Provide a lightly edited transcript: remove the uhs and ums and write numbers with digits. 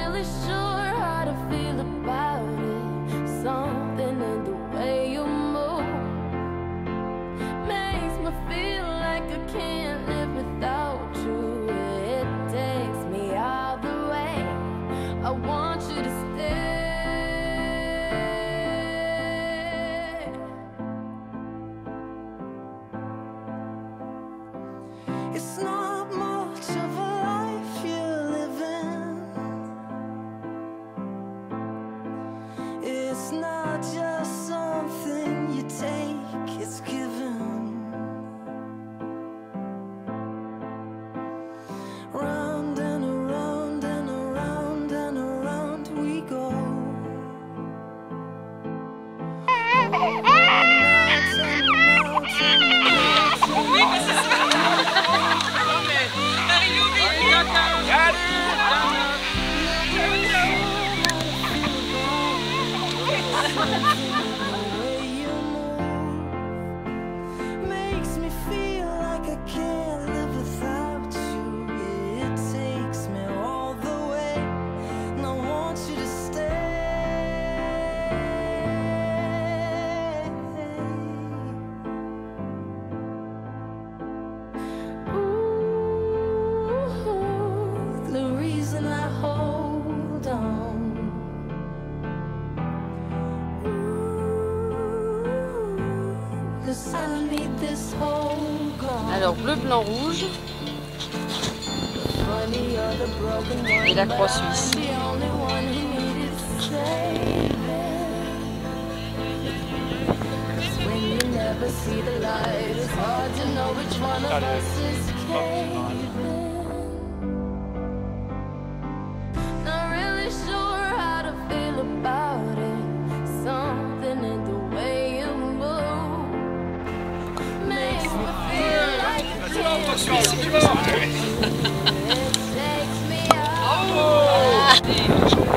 really sure how to feel about it. Something in the way you move makes me feel like I can't live without you. It takes me all the way. I want you to stay. It's not much of a life you're living. It's not just something you take, it's given. Round and around and around and around we go. Makes me feel like I can't live without you. It takes me all the way, and I want you to stay. Ooh, the reason I hold on. Alors bleu, blanc, rouge et la croix suisse. It takes me out.